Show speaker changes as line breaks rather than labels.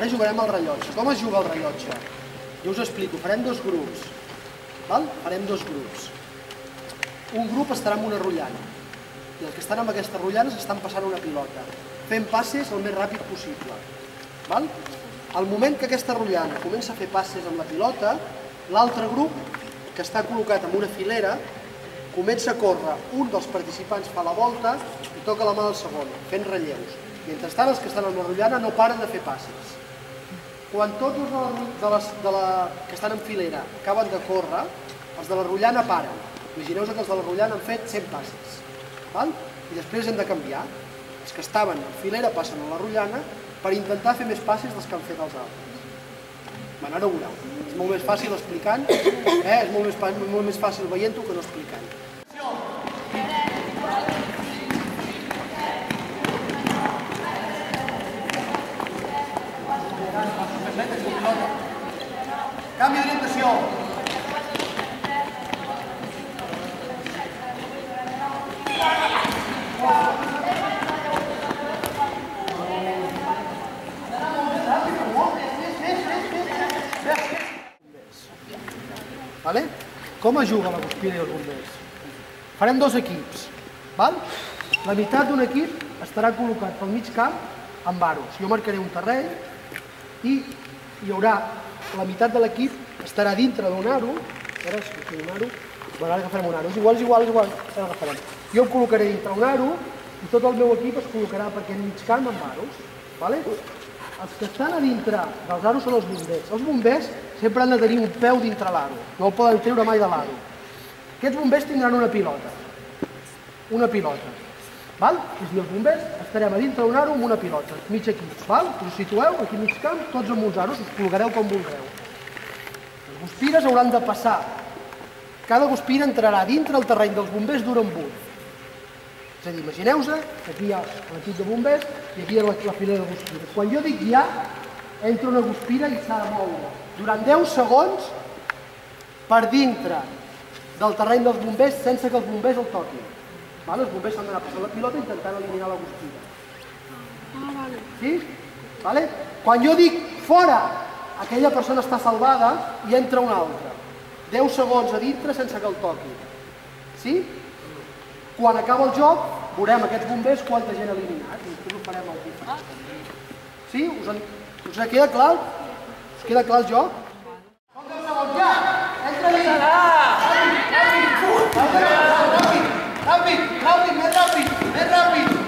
Ara jugarem al rellotge. Com es juga al rellotge? Jo us explico, farem dos grups. Farem dos grups. Un grup estarà en una rotllana i els que estan en aquesta rotllana s'estan passant una pilota, fent passes el més ràpid possible. Al moment que aquesta rotllana comença a fer passes amb la pilota, l'altre grup, que està col·locat en una filera, comença a córrer. Un dels participants fa la volta i toca la mà del segon, fent relleus. Mentrestant, els que estan en la rotllana no paren de fer passes. Quan tots els que estan en filera acaben de córrer, els de la rotllana paren. Imagineu-vos que els de la rotllana han fet 100 passes. I després hem de canviar. Els que estaven en filera passen a la rotllana per intentar fer més passes dels que han fet els altres. Ara ho veureu. És molt més fàcil explicant, és molt més fàcil veient-ho que no explicant. Canvi d'orientació. Com es juga la guspira i els bombers? Farem dos equips. La meitat d'un equip estarà col·locat pel mig camp amb aros. Jo marcaré un terreny i hi haurà la meitat de l'equip estarà dintre d'un aro. Ara agafarem un aro. És igual. Ara agafarem. Jo em col·locaré dintre un aro i tot el meu equip es col·locarà per aquest mig camp amb aros. Els que estan a dintre dels aros són els bombers. Els bombers sempre han de tenir un peu dintre l'aro. No el poden treure mai de l'aro. Aquests bombers tindran una pilota. I els bombers estarem a dintre d'un aro amb una pilota, mig equip. Us situeu aquí mig camp, tots amb uns aros, us col·locareu com vulgueu. Les guspires hauran de passar. Cada guspira entrarà dintre el terreny dels bombers d'un en un. És a dir, imagineu-vos que aquí hi ha l'equip de bombers i aquí hi ha la filera de guspires. Quan jo dic ja, entra una guspira i s'ha de moure durant 10 segons per dintre del terreny dels bombers sense que els bombers el toquin. Els bombers s'han d'anar passant la pilota intentant eliminar la guspira. Sí? Quan jo dic fora, aquella persona està salvada i entra una altra. 10 segons a dintre sense que el toqui. Sí? Quan acaba el joc, veurem aquests bombers quanta gent ha eliminat i després ho farem al diferent. Sí? Us queda clar? Us queda clar el joc? Com 10 segons, ja! Entra dins! Ràpid! Més ràpid!